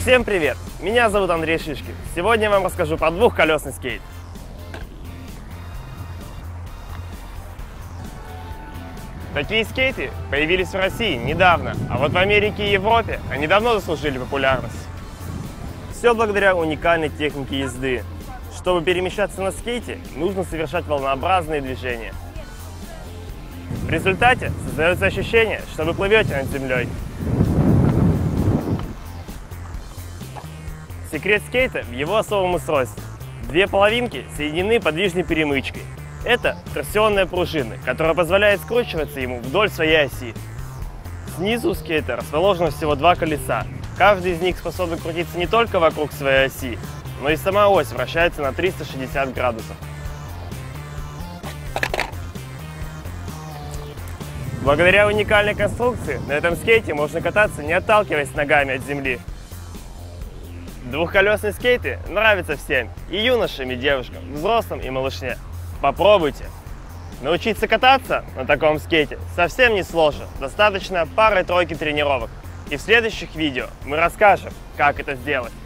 Всем привет! Меня зовут Андрей Шишкин. Сегодня я вам расскажу про двухколесный скейт. Такие скейты появились в России недавно, а вот в Америке и Европе они давно заслужили популярность. Все благодаря уникальной технике езды. Чтобы перемещаться на скейте, нужно совершать волнообразные движения. В результате создается ощущение, что вы плывете над землей. Секрет скейта в его особом устройстве. Две половинки соединены подвижной перемычкой. Это торсионная пружина, которая позволяет скручиваться ему вдоль своей оси. Снизу у скейта расположено всего два колеса. Каждый из них способен крутиться не только вокруг своей оси, но и сама ось вращается на 360 градусов. Благодаря уникальной конструкции на этом скейте можно кататься, не отталкиваясь ногами от земли. Двухколесные скейты нравятся всем, и юношам, и девушкам, взрослым и малышне. Попробуйте! Научиться кататься на таком скейте совсем не сложно, достаточно пары-тройки тренировок. И в следующих видео мы расскажем, как это сделать.